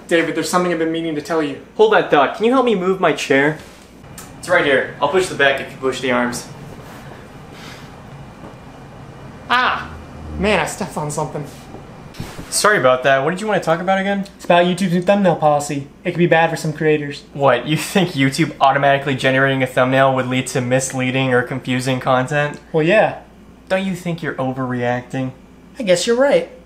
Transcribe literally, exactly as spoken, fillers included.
David, there's something I've been meaning to tell you. Hold that thought. Can you help me move my chair? It's right here. I'll push the back if you push the arms. Ah! Man, I stepped on something. Sorry about that. What did you want to talk about again? It's about YouTube's new thumbnail policy. It could be bad for some creators. What, you think YouTube automatically generating a thumbnail would lead to misleading or confusing content? Well, yeah. Don't you think you're overreacting? I guess you're right.